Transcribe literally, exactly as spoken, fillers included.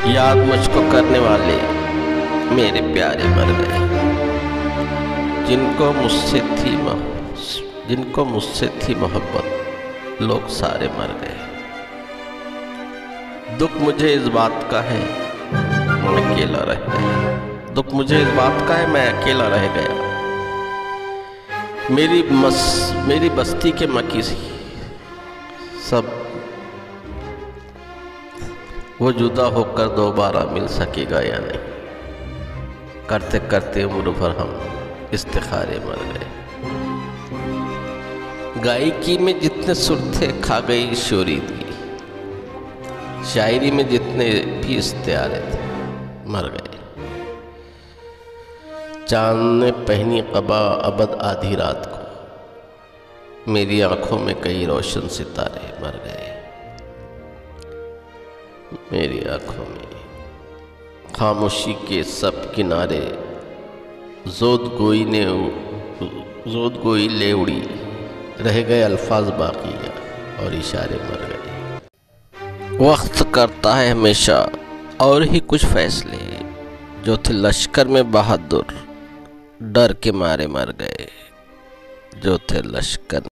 याद मुझको करने वाले मेरे प्यारे मर गए, जिनको मुझसे थी जिनको मुझसे थी मोहब्बत, लोग सारे मर गए। दुख मुझे इस बात का है मैं अकेला रह गया, दुख मुझे इस बात का है मैं अकेला रह गया। मेरी मस मेरी बस्ती के मकी सब वो जुदा होकर दोबारा मिल सकेगा या नहीं। करते करते उम्र भर हम इस्तिखारे मर गए। गायकी में जितने सुर थे खा गई शोरी थी, शायरी में जितने भी इस्तियारे थे मर गए। चांद ने पहनी कबा अबद आधी रात को, मेरी आंखों में कई रोशन सितारे मर गए। मेरी आंखों में खामोशी के सब किनारे जोद गोई ने जोद गोई ले उड़ी, रह गए अल्फाज बाकी और इशारे मर गए। वक्त करता है हमेशा और ही कुछ फैसले, जो थे लश्कर में बहादुर डर के मारे मर गए, जो थे लश्कर